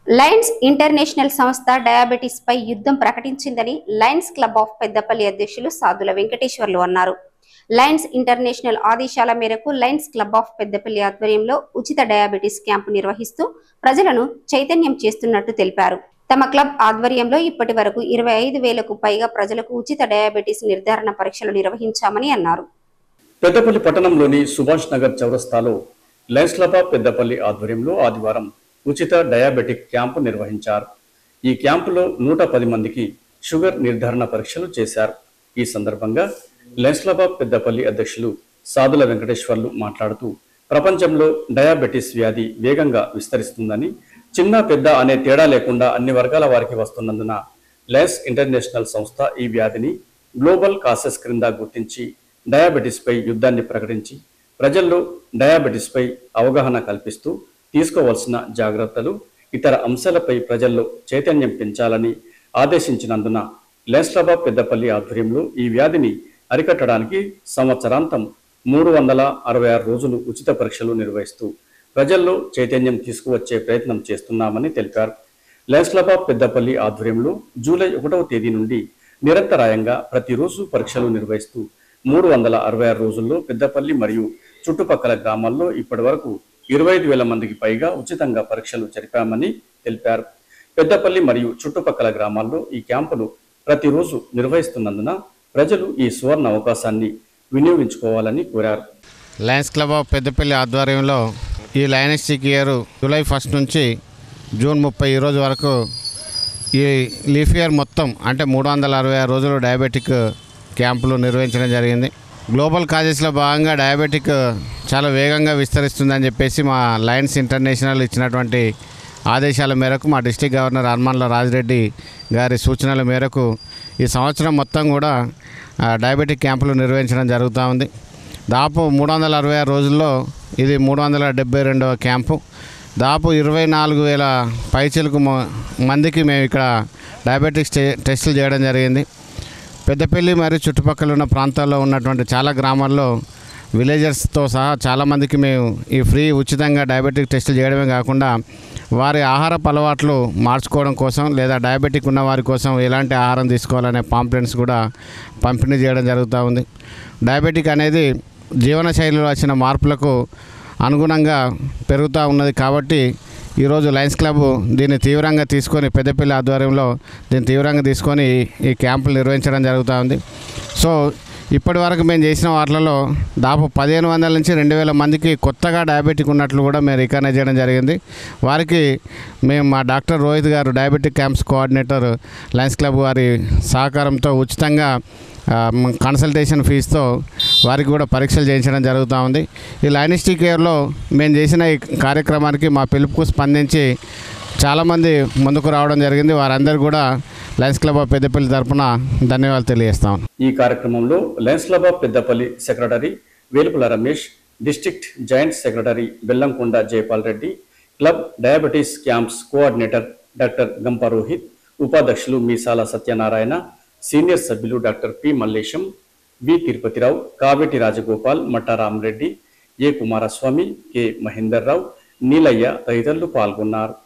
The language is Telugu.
లయన్స్ ఇంటర్నేషనల్ సంస్థ డయాబెటిస్ పై యుద్ధం ప్రకటించిందని లయన్స్ క్లబ్ ఆఫ్ పెద్దపల్లి అధ్యక్షులు సాదుల వెంకటేశ్వర్లు అన్నారు. లయన్స్ ఇంటర్నేషనల్ ఆదేశాల మేరకు లయన్స్ క్లబ్ ఆఫ్ పెద్దపల్లి ఆధ్వర్యంలో ఉచిత డయాబెటిస్ క్యాంపు నిర్వహిస్తూ ప్రజలను చైతన్యం చేస్తున్నట్టు తెలిపారు. తమ క్లబ్ ఆధ్వర్యంలో ఇప్పటి వరకు 25,000కు పైగా ప్రజలకు ఉచిత డయాబెటిస్ నిర్ధారణ పరీక్షలు నిర్వహించామని అన్నారు. పెద్దపల్లి పట్టణంలోని సుభాష్ నగర్ చౌరస్తాలో లయన్స్ క్లబ్ ఆఫ్ పెద్దపల్లి ఆధ్వర్యంలో ఆదివారం ఉచిత డయాబెటిక్ క్యాంపు నిర్వహించారు. ఈ క్యాంపులో 110 మందికి షుగర్ నిర్ధారణ పరీక్షలు చేశారు. ఈ సందర్భంగా లయన్స్ క్లబ్ ఆఫ్ పెద్దపల్లి అధ్యక్షులు సాదుల వెంకటేశ్వర్లు మాట్లాడుతూ ప్రపంచంలో డయాబెటిస్ వ్యాధి వేగంగా విస్తరిస్తుందని, చిన్న పెద్ద అనే తేడా లేకుండా అన్ని వర్గాల వారికి వస్తున్నందున లయన్స్ ఇంటర్నేషనల్ సంస్థ ఈ వ్యాధిని గ్లోబల్ కాసెస్ క్రింద గుర్తించి డయాబెటిస్ పై యుద్ధాన్ని ప్రకటించి ప్రజల్లో డయాబెటిస్ పై అవగాహన కల్పిస్తూ తీసుకోవాల్సిన జాగ్రత్తలు, ఇతర అంశాలపై ప్రజల్లో చైతన్యం పెంచాలని ఆదేశించినందున లయన్స్ క్లబ్ ఆఫ్ పెద్దపల్లి ఆధ్వర్యంలో ఈ వ్యాధిని అరికట్టడానికి సంవత్సరాంతం 366 రోజులు ఉచిత పరీక్షలు నిర్వహిస్తూ ప్రజల్లో చైతన్యం తీసుకువచ్చే ప్రయత్నం చేస్తున్నామని తెలిపారు. లయన్స్ క్లబ్ ఆఫ్ పెద్దపల్లి ఆధ్వర్యంలో జూలై 1వ తేదీ నుండి నిరంతరాయంగా ప్రతిరోజు పరీక్షలు నిర్వహిస్తూ 366 రోజుల్లో పెద్దపల్లి మరియు చుట్టుపక్కల గ్రామాల్లో ఇప్పటి వరకు 25,000 మందికి పైగా ఉచితంగా పరీక్షలు జరిపామని తెలిపారు. పెద్దపల్లి మరియు చుట్టుపక్కల గ్రామాల్లో ఈ క్యాంపులు ప్రతిరోజు నిర్వహిస్తున్నందున ప్రజలు ఈ సువర్ణ అవకాశాన్ని వినియోగించుకోవాలని కోరారు. లయన్స్ క్లబ్ ఆఫ్ పెద్దపల్లి ఆధ్వర్యంలో ఈ లయనిస్టిక్ ఇయర్ జూలై 1 నుంచి జూన్ 30 రోజు వరకు ఈ లీఫ్ ఇయర్ మొత్తం అంటే 366 రోజులు డయాబెటిక్ క్యాంపులు నిర్వహించడం జరిగింది. గ్లోబల్ కాజెస్లో భాగంగా డయాబెటిక్ చాలా వేగంగా విస్తరిస్తుందని చెప్పేసి మా లయన్స్ ఇంటర్నేషనల్ ఇచ్చినటువంటి ఆదేశాల మేరకు మా డిస్ట్రిక్ట్ గవర్నర్ హర్మన్ల రాజిరెడ్డి గారి సూచనల మేరకు ఈ సంవత్సరం మొత్తం కూడా డయాబెటిక్ క్యాంపులు నిర్వహించడం జరుగుతూ ఉంది. దాదాపు 366 రోజుల్లో ఇది 372వ క్యాంపు. దాదాపు 24,000 పైచిలకు మందికి మేము ఇక్కడ డయాబెటిక్స్ టెస్టులు చేయడం జరిగింది. పెద్దపల్లి మరియు చుట్టుపక్కల ఉన్న ప్రాంతాల్లో ఉన్నటువంటి చాలా గ్రామాల్లో విలేజర్స్తో సహా చాలామందికి మేము ఈ ఫ్రీ ఉచితంగా డయాబెటిక్ టెస్టులు చేయడమే కాకుండా వారి ఆహారపు అలవాట్లు మార్చుకోవడం కోసం లేదా డయాబెటిక్ ఉన్న వారి కోసం ఎలాంటి ఆహారం తీసుకోవాలనే పాంప్లెట్స్ కూడా పంపిణీ చేయడం జరుగుతూ ఉంది. డయాబెటిక్ అనేది జీవనశైలిలో వచ్చిన మార్పులకు అనుగుణంగా పెరుగుతూ ఉన్నది కాబట్టి ఈరోజు లయన్స్ క్లబ్ దీన్ని తీవ్రంగా తీసుకొని పెద్దపల్లి ఆధ్వర్యంలో దీన్ని తీవ్రంగా తీసుకొని ఈ క్యాంపులు నిర్వహించడం జరుగుతూ ఉంది. సో ఇప్పటి వరకు మేము చేసిన వాటిలలో దాదాపు 1,500 నుంచి 2,000 మందికి కొత్తగా డయాబెటిక్ ఉన్నట్లు కూడా మేము రికగ్నైజ్ చేయడం జరిగింది. వారికి మేము మా doctor Rohit garu diabetic camps coordinator Lions Club వారి సహకారంతో ఉచితంగా కన్సల్టేషన్ ఫీజుతో వారికి కూడా పరీక్షలు చేయించడం జరుగుతూ ఉంది. ఈ లయనిస్టిక్ ఇయర్లో మేము చేసిన ఈ కార్యక్రమానికి మా పిలుపుకు స్పందించి చాలామంది ముందుకు రావడం జరిగింది. వారందరూ కూడా లయన్స్ క్లబ్ ఆఫ్ పెద్దపల్లి తరఫున ధన్యవాదాలు తెలియజేస్తాం. ఈ కార్యక్రమంలో Lions Club of Peddapalli secretary Velupula Ramesh, district joint secretary Bellamkonda Jayapal Reddy, club diabetes camps coordinator doctor Gampa Rohit, ఉపాధ్యక్షులు మీసాల సత్యనారాయణ, సీనియర్ సభ్యులు doctor P Mallesham, V Tirupathirao, Kaveti Rajagopal, Matta Rama Reddy, A Kumaraswamy, K Mahender Rao, Neelaiah తదితరులు పాల్గొన్నారు.